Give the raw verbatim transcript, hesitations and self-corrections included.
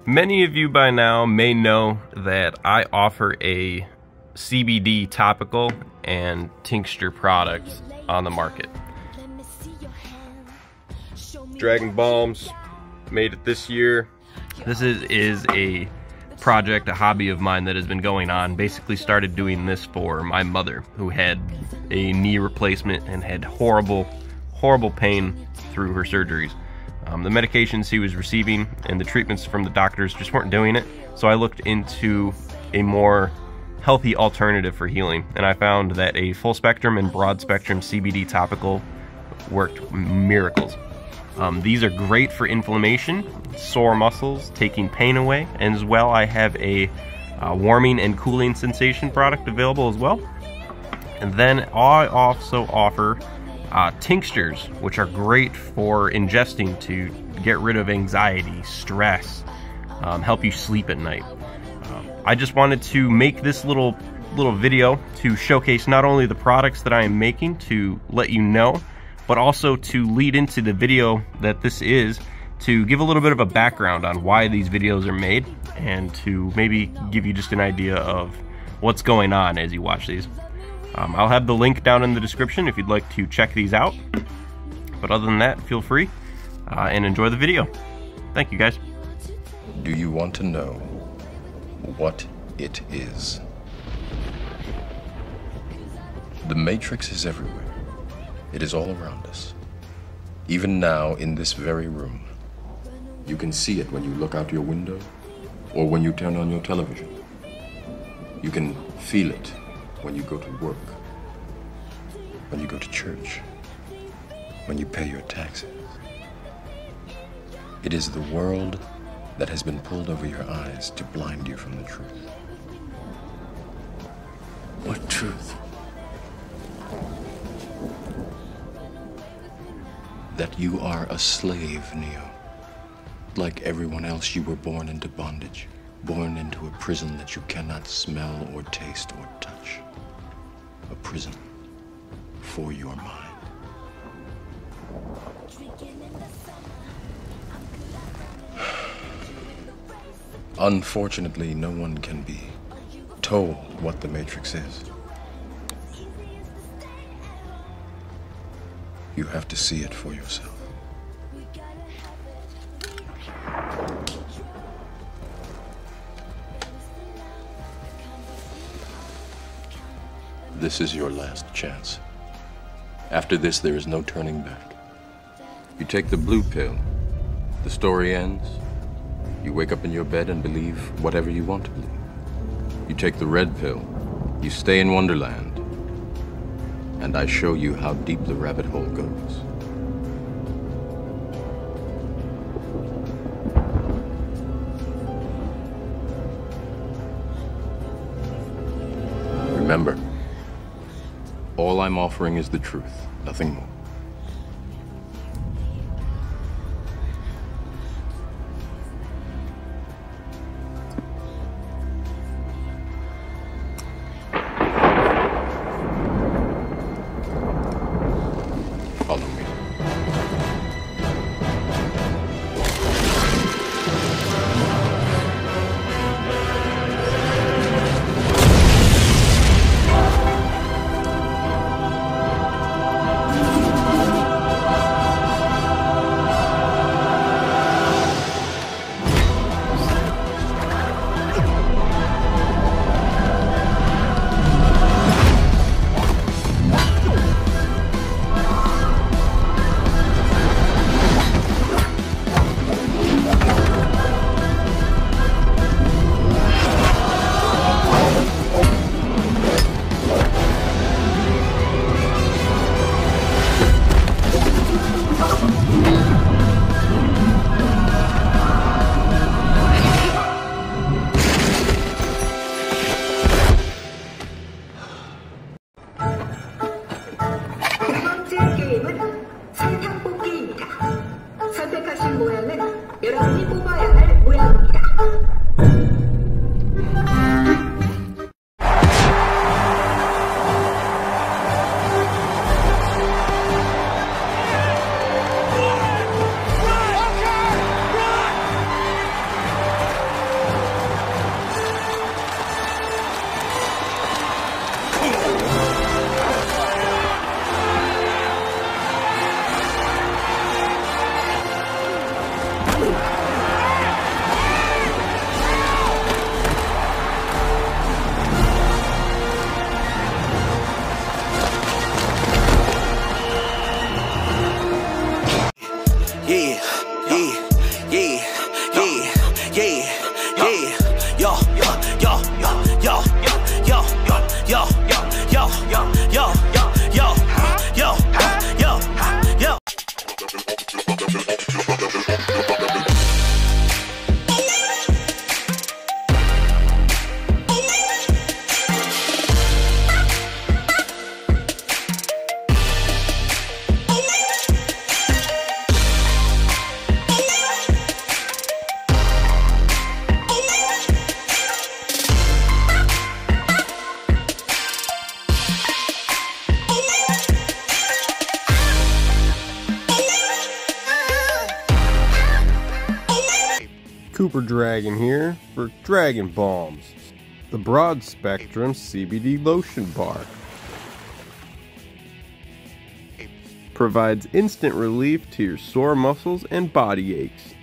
Many of you by now may know that I offer a C B D topical and tincture product on the market. Dragon Balms made it this year. This is, is a project, a hobby of mine that has been going on. Basically started doing this for my mother, who had a knee replacement and had horrible, horrible pain through her surgeries. Um, the medications he was receiving and the treatments from the doctors just weren't doing it. So I looked into a more healthy alternative for healing, and I found that a full spectrum and broad spectrum C B D topical worked miracles. Um, these are great for inflammation, sore muscles, taking pain away, and as well I have a uh, warming and cooling sensation product available as well. And then I also offer Uh, tinctures, which are great for ingesting to get rid of anxiety, stress, um, help you sleep at night. Um, I just wanted to make this little little video to showcase not only the products that I am making to let you know, but also to lead into the video that this is, to give a little bit of a background on why these videos are made, and to maybe give you just an idea of what's going on as you watch these. Um, I'll have the link down in the description if you'd like to check these out. But other than that, feel free uh, and enjoy the video. Thank you, guys. Do you want to know what it is? The Matrix is everywhere. It is all around us. Even now, in this very room. You can see it when you look out your window or when you turn on your television. You can feel it when you go to work, when you go to church, when you pay your taxes. It is the world that has been pulled over your eyes to blind you from the truth. What truth? That you are a slave, Neo. Like everyone else, you were born into bondage, born into a prison that you cannot smell or taste or touch. A prison for your mind. Unfortunately, no one can be told what the Matrix is. You have to see it for yourself. This is your last chance. After this, there is no turning back. You take the blue pill, the story ends. You wake up in your bed and believe whatever you want to believe. You take the red pill, you stay in Wonderland, and I show you how deep the rabbit hole goes. Remember, all I'm offering is the truth, nothing more. Follow me. Cooper Dragon here for Dragon Balms, the broad spectrum C B D lotion bar. Provides instant relief to your sore muscles and body aches.